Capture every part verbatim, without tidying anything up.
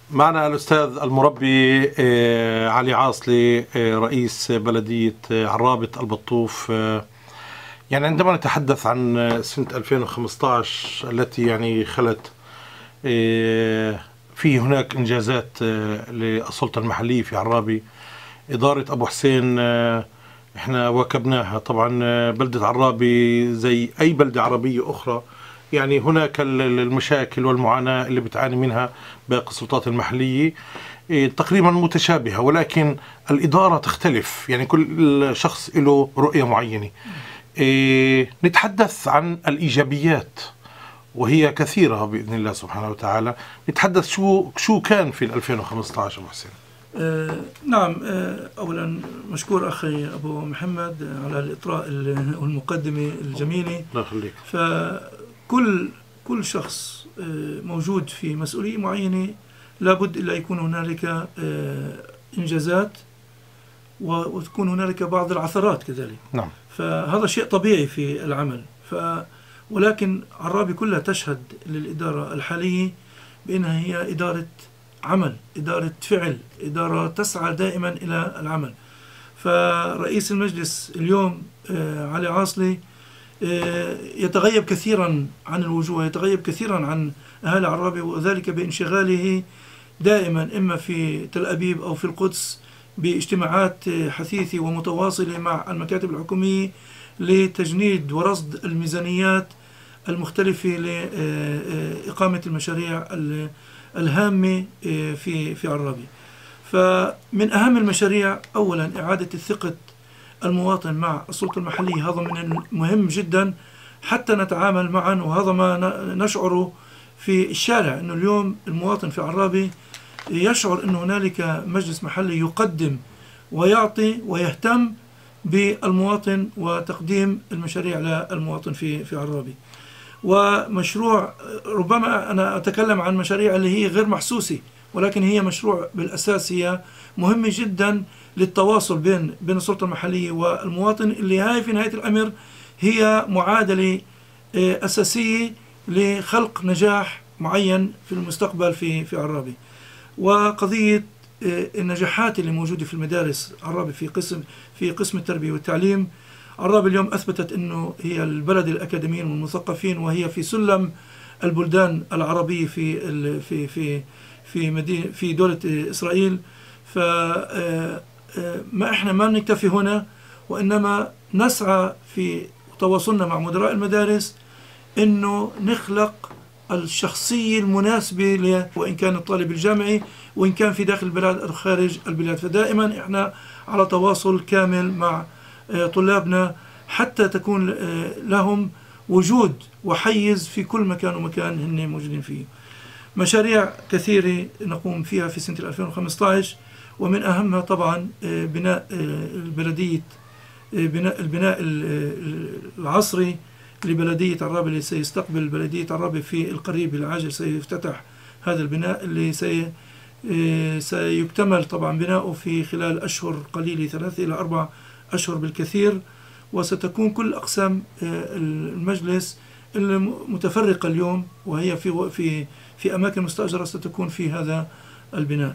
معنا الأستاذ المربي علي عاصلي رئيس بلدية عرابة البطوف. يعني عندما نتحدث عن سنة ألفين وخمسة عشر التي يعني خلت في هناك إنجازات للسلطة المحلية في عرابة، إدارة أبو حسين إحنا واكبناها. طبعا بلدة عرابة زي أي بلدة عربية أخرى، يعني هناك المشاكل والمعاناة اللي بتعاني منها باقي السلطات المحلية تقريبا متشابهة، ولكن الإدارة تختلف، يعني كل شخص له رؤية معينة. نتحدث عن الإيجابيات وهي كثيرة بإذن الله سبحانه وتعالى. نتحدث شو شو كان في ألفين وخمسة عشر أبو حسين. آه نعم، آه أولا مشكور أخي أبو محمد على الإطراء والمقدمة الجميلة. الله يخليك. فكل كل شخص آه موجود في مسؤولية معينة لابد إلا يكون هنالك آه إنجازات وتكون هنالك بعض العثرات كذلك. نعم. فهذا شيء طبيعي في العمل. ف ولكن عرابة كلها تشهد للإدارة الحالية بأنها هي إدارة عمل، إدارة فعل، إدارة تسعى دائما إلى العمل. فرئيس المجلس اليوم علي عاصلي يتغيب كثيرا عن الوجوه، يتغيب كثيرا عن أهالي عرابة، وذلك بانشغاله دائما إما في تل أبيب أو في القدس باجتماعات حثيثة ومتواصلة مع المكاتب الحكومية لتجنيد ورصد الميزانيات المختلفة لإقامة المشاريع الهامة في في عرابة. فمن أهم المشاريع أولا إعادة الثقة المواطن مع السلطة المحلية، هذا من المهم جدا حتى نتعامل معا، وهذا ما نشعره في الشارع، أنه اليوم المواطن في عرابة يشعر أن هنالك مجلس محلي يقدم ويعطي ويهتم بالمواطن وتقديم المشاريع للمواطن في في عرابة. ومشروع ربما أنا أتكلم عن مشاريع اللي هي غير محسوسة، ولكن هي مشروع بالأساس هي مهمة جدا للتواصل بين بين السلطة المحلية والمواطن، اللي هاي في نهاية الأمر هي معادلة أساسية لخلق نجاح معين في المستقبل في في عرابة. وقضية النجاحات اللي موجودة في المدارس عرابة في قسم في قسم التربية والتعليم. عرابة اليوم أثبتت أنه هي البلد الأكاديميين والمثقفين، وهي في سلم البلدان العربية في في في في مدينة في دولة إسرائيل. فما إحنا ما نكتفي هنا، وإنما نسعى في تواصلنا مع مدراء المدارس أنه نخلق الشخصية المناسبة، وإن كان الطالب الجامعي وإن كان في داخل البلاد أو خارج البلاد. فدائما إحنا على تواصل كامل مع طلابنا حتى تكون لهم وجود وحيز في كل مكان ومكان هن موجودين فيه. مشاريع كثيرة نقوم فيها في سنة ألفين وخمسة عشر، ومن أهمها طبعا بناء البلدية، بناء البناء العصري لبلدية عرابة اللي سيستقبل بلدية عرابة في القريب العاجل. سيفتتح هذا البناء اللي سي سيكتمل طبعا بناؤه في خلال أشهر قليلة، ثلاثة إلى أربع أشهر بالكثير. وستكون كل أقسام المجلس المتفرقة اليوم وهي في في في أماكن مستأجرة ستكون في هذا البناء.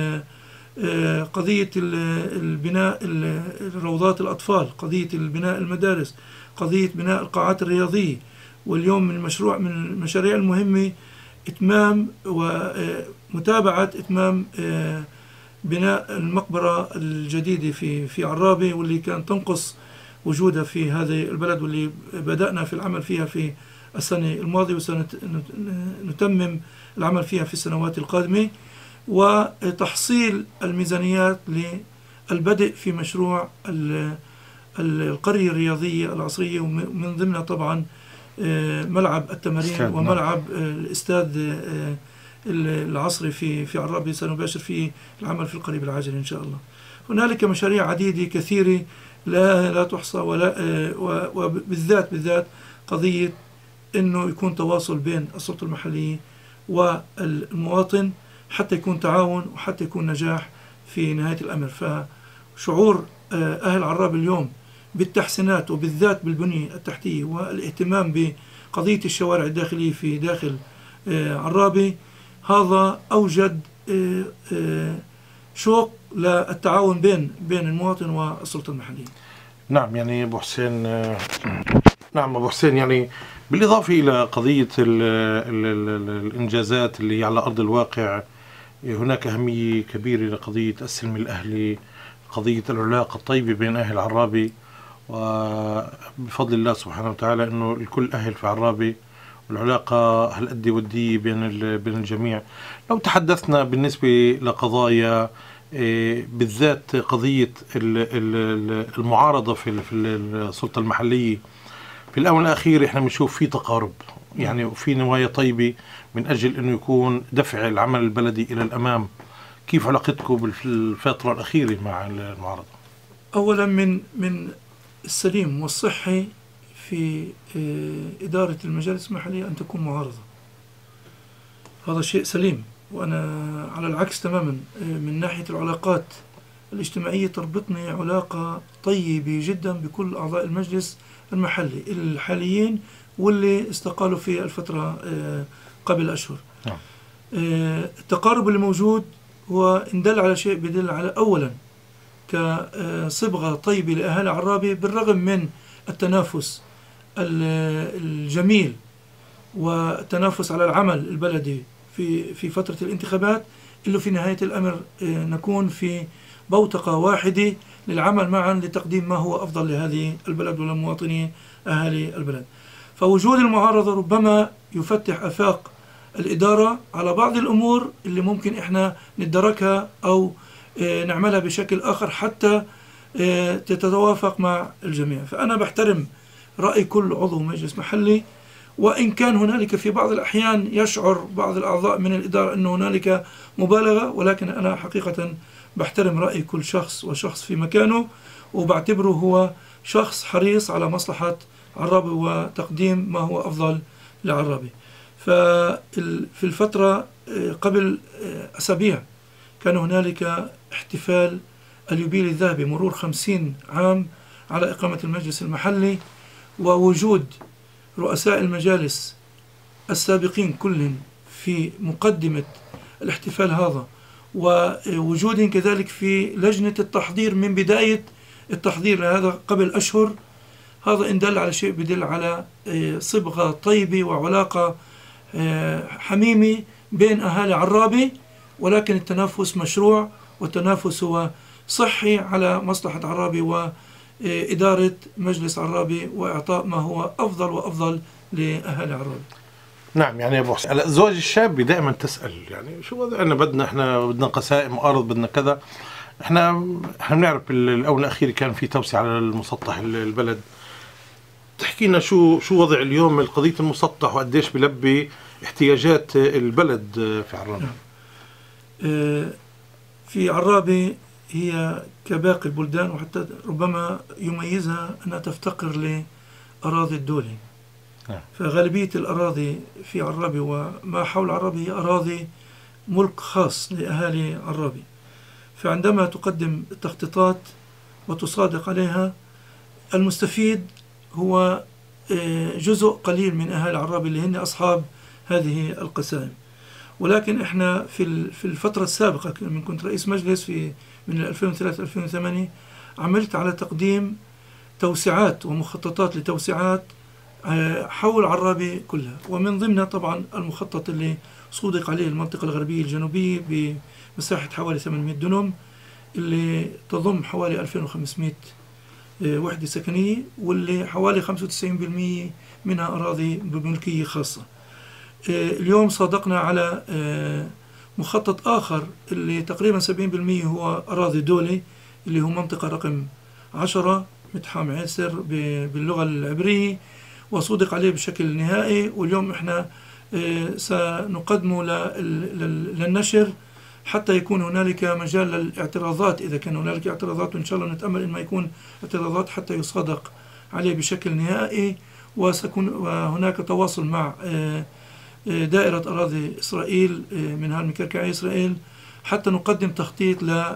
قضية البناء روضات الأطفال، قضية البناء المدارس، قضية بناء القاعات الرياضية. واليوم من المشروع من المشاريع المهمة إتمام ومتابعة إتمام بناء المقبرة الجديدة في في عرابة، واللي كان تنقص وجودها في هذه البلد، واللي بدأنا في العمل فيها في السنة الماضية وسنتمم العمل فيها في السنوات القادمة. وتحصيل الميزانيات للبدء في مشروع القرية الرياضية العصرية، ومن ضمنها طبعا ملعب التمارين وملعب الاستاد العصري في في عرابة سنباشر فيه العمل في القريب العاجل إن شاء الله. هنالك مشاريع عديدة كثيرة لا لا تحصى، ولا وبالذات بالذات قضية إنه يكون تواصل بين السلطة المحلية والمواطن حتى يكون تعاون وحتى يكون نجاح في نهاية الأمر. فشعور أهل عرابة اليوم بالتحسينات وبالذات بالبنية التحتية والاهتمام بقضية الشوارع الداخلية في داخل عرابة، هذا أوجد آه، آه، شوق للتعاون بين بين المواطن والسلطة المحلية. نعم يعني أبو حسين، نعم أبو حسين، يعني بالإضافة إلى قضية ال ال ال الإنجازات اللي هي على أرض الواقع، هناك أهمية كبيرة لقضية السلم الأهلي، قضية العلاقة الطيبة بين أهل عرابي، وبفضل الله سبحانه وتعالى أنه الكل أهل في عرابي، والعلاقة هالقد ودية بين بين الجميع. لو تحدثنا بالنسبة لقضايا بالذات قضية المعارضة في في السلطة المحلية، في الآونة الأخيرة إحنا بنشوف في تقارب، يعني وفي نوايا طيبة من أجل أنه يكون دفع العمل البلدي إلى الأمام. كيف علاقتكم بالفترة الأخيرة مع المعارضة؟ أولا من من السليم والصحي في إدارة المجالس المحلية أن تكون معارضة، هذا شيء سليم. وأنا على العكس تماما، من ناحية العلاقات الاجتماعية تربطني علاقة طيبة جدا بكل أعضاء المجلس المحلي الحاليين واللي استقالوا في الفترة قبل أشهر. التقارب اللي موجود هو إن دل على شيء بدل على أولا كصبغة طيبة لأهالي عرابي، بالرغم من التنافس الجميل والتنافس على العمل البلدي في في فترة الانتخابات، إلا في نهاية الأمر نكون في بوتقة واحدة للعمل معا لتقديم ما هو أفضل لهذه البلد وللمواطنين أهالي البلد. فوجود المعارضة ربما يفتح آفاق الإدارة على بعض الأمور اللي ممكن إحنا ندركها أو نعملها بشكل آخر حتى تتوافق مع الجميع. فأنا بحترم رأي كل عضو مجلس محلي، وإن كان هنالك في بعض الأحيان يشعر بعض الأعضاء من الإدارة أن هنالك مبالغة، ولكن أنا حقيقة بحترم رأي كل شخص وشخص في مكانه، وبعتبره هو شخص حريص على مصلحة عرابي وتقديم ما هو أفضل لعرابي. ففي الفترة قبل أسابيع كان هنالك احتفال اليوبيل الذهبي، مرور خمسين عام على إقامة المجلس المحلي، ووجود رؤساء المجالس السابقين كل في مقدمة الاحتفال هذا، ووجود كذلك في لجنة التحضير من بداية التحضير لهذا قبل أشهر. هذا إن دل على شيء بدل على صبغة طيبة وعلاقة حميمة بين أهالي عرابي، ولكن التنافس مشروع، والتنافس هو صحي على مصلحة عرابي وإدارة مجلس عرابي وإعطاء ما هو أفضل وأفضل لأهالي عرابي. نعم يعني يا ابو حسين، الازواج الشابه دائما تسال يعني شو احنا بدنا احنا بدنا قسائم ارض، بدنا كذا. احنا احنا بنعرف بالاونه الاخيره كان في توسعه على المسطح البلد. تحكي لنا شو شو وضع اليوم قضيه المسطح، وقديش بلبي احتياجات البلد في عرابي؟ في عرابي هي كباقي البلدان، وحتى ربما يميزها أنها تفتقر لأراضي الدولة. فغالبية الأراضي في عرابي وما حول عرابي هي أراضي ملك خاص لأهالي عرابي. فعندما تقدم التخطيطات وتصادق عليها، المستفيد هو جزء قليل من أهالي عرابي اللي هن أصحاب هذه القسائم. ولكن إحنا في في الفترة السابقة من كنت رئيس مجلس في من ألفين وثلاثة ألفين وثمانية، عملت على تقديم توسعات ومخططات لتوسعات حول عرابي كلها، ومن ضمنها طبعا المخطط اللي صودق عليه المنطقة الغربية الجنوبية بمساحة حوالي ثمانمئة دنم، اللي تضم حوالي ألفين وخمسمئة وحدة سكنية، واللي حوالي خمسة وتسعين بالمئة منها أراضي بملكية خاصة. اليوم صادقنا على مخطط آخر اللي تقريبا سبعين بالمئة هو أراضي دولي، اللي هو منطقة رقم عشرة متحام عسر باللغة العبرية، وصودق عليه بشكل نهائي. واليوم احنا سنقدمه للنشر حتى يكون هنالك مجال للاعتراضات إذا كان هنالك اعتراضات، وإن شاء الله نتأمل إن ما يكون اعتراضات حتى يصادق عليه بشكل نهائي. وسيكون هناك تواصل مع دائرة أراضي إسرائيل من هالمكركعي إسرائيل حتى نقدم تخطيط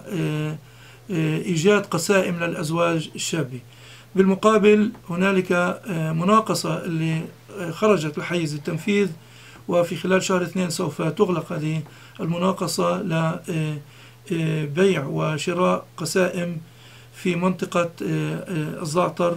لإيجاد قسائم للأزواج الشابة. بالمقابل هنالك مناقصة اللي خرجت لحيز التنفيذ، وفي خلال شهر اثنين سوف تغلق هذه المناقصة لبيع وشراء قسائم في منطقة الزعتر.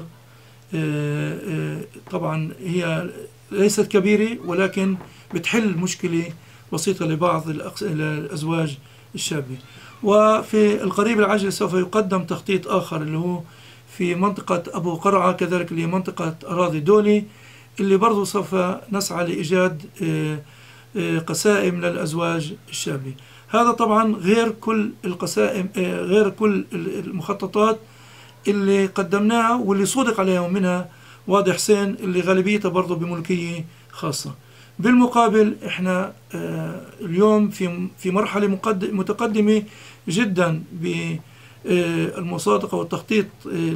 طبعا هي ليست كبيرة، ولكن بتحل مشكلة بسيطة لبعض الأزواج الشابة. وفي القريب العاجل سوف يقدم تخطيط آخر اللي هو في منطقة أبو قرعة، كذلك اللي منطقة أراضي دولي، اللي برضو سوف نسعى لإيجاد قسائم للأزواج الشابة. هذا طبعا غير كل القسائم، غير كل المخططات اللي قدمناها واللي صودق عليها منها وادي حسين، اللي غالبيتها برضو بملكية خاصة. بالمقابل احنا اليوم في في مرحلة متقدمة جدا بالمصادقة والتخطيط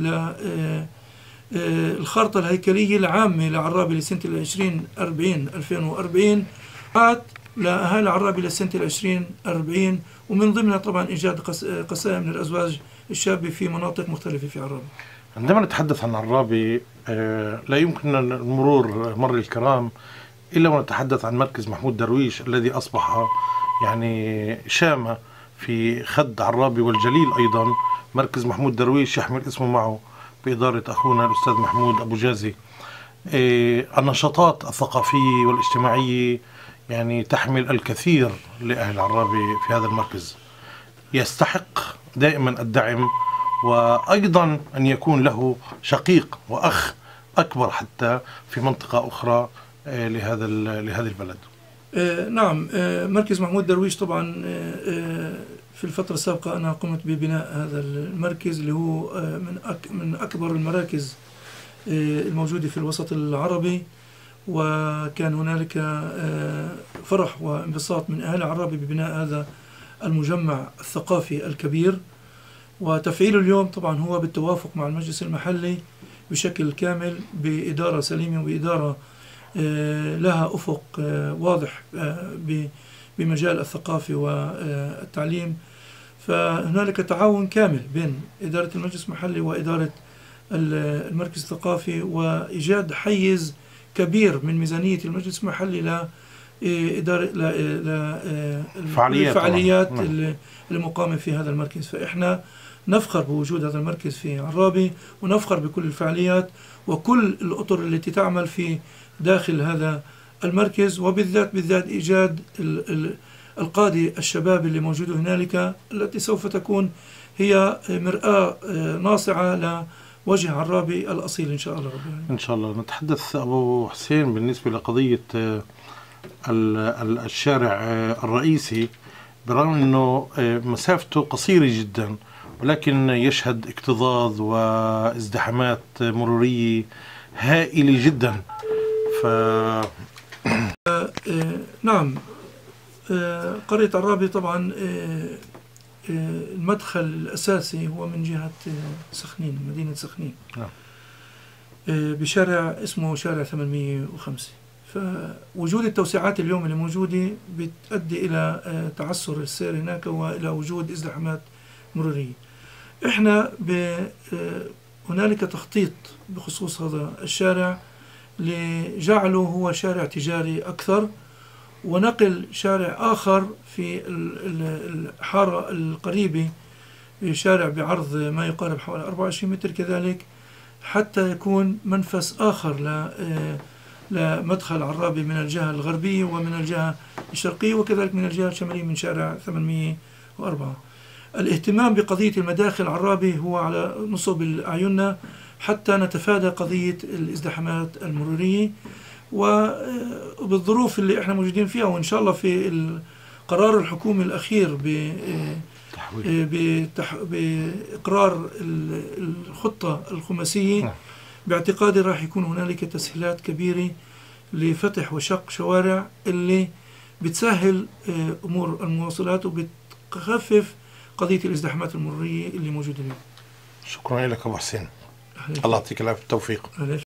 للخارطة الهيكلية العامة لعرابي لسنة العشرين أربعين ألفين وأربعين لأهالي عرابي لسنة العشرين أربعين، ومن ضمنها طبعا إيجاد قسائم للأزواج الشابة في مناطق مختلفة في عرابي. عندما نتحدث عن عرابي لا يمكن المرور مر الكرام إلا ونتحدث عن مركز محمود درويش الذي أصبح يعني شامة في خد عرابي والجليل. أيضا مركز محمود درويش يحمل اسمه معه بإدارة أخونا الأستاذ محمود أبو جازي. النشاطات الثقافية والاجتماعية يعني تحمل الكثير لأهل عرابي في هذا المركز، يستحق دائما الدعم، وأيضا أن يكون له شقيق وأخ أكبر حتى في منطقة أخرى لهذا لهذه البلد. آه نعم، آه مركز محمود درويش طبعا آه في الفترة السابقة أنا قمت ببناء هذا المركز اللي هو آه من أك من أكبر المراكز آه الموجودة في الوسط العربي، وكان هنالك آه فرح وانبساط من أهل عرابي ببناء هذا المجمع الثقافي الكبير. وتفعيله اليوم طبعا هو بالتوافق مع المجلس المحلي بشكل كامل، بإدارة سليمة وبإدارة لها أفق واضح بمجال الثقافة والتعليم. فهنالك تعاون كامل بين إدارة المجلس المحلي وإدارة المركز الثقافي، وإيجاد حيز كبير من ميزانية المجلس المحلي لإدارة الفعاليات المقامة في هذا المركز. فإحنا نفخر بوجود هذا المركز في عرابي، ونفخر بكل الفعاليات وكل الأطر التي تعمل في داخل هذا المركز، وبالذات بالذات إيجاد القادة الشباب اللي موجودة هنالك، التي سوف تكون هي مرآة ناصعة لوجه عرابي الأصيل إن شاء الله رب العالمين. إن شاء الله. نتحدث أبو حسين بالنسبة لقضية الشارع الرئيسي، برغم أنه مسافته قصيرة جدا، ولكن يشهد اكتظاظ وازدحامات مرورية هائلة جدا. ف... نعم، قرية عرابي طبعا المدخل الأساسي هو من جهة سخنين، مدينة سخنين، نعم. بشارع اسمه شارع ثمانمئة وخمسة. فوجود التوسعات اليوم اللي موجودة بتؤدي إلى تعسر السير هناك وإلى وجود ازدحامات مرورية. إحنا هنالك تخطيط بخصوص هذا الشارع لجعله هو شارع تجاري أكثر، ونقل شارع آخر في الحارة القريبة، شارع بعرض ما يقارب حوالي أربعة وعشرين متر كذلك، حتى يكون منفس آخر لمدخل عرابي من الجهة الغربية ومن الجهة الشرقية، وكذلك من الجهة الشمالية من شارع ثمانمئة وأربعة. الاهتمام بقضية المداخل عرابي هو على نصب أعيننا حتى نتفادى قضية الازدحامات المرورية، وبالظروف اللي احنا موجودين فيها، وإن شاء الله في القرار الحكومي الأخير بإقرار الخطة الخماسية، باعتقادي راح يكون هنالك تسهيلات كبيرة لفتح وشق شوارع اللي بتسهل أمور المواصلات وبتخفف قضية الازدحامات المرورية اللي موجودة اليوم. شكرا لك أبو حسين، الله يعطيك العافية، التوفيق.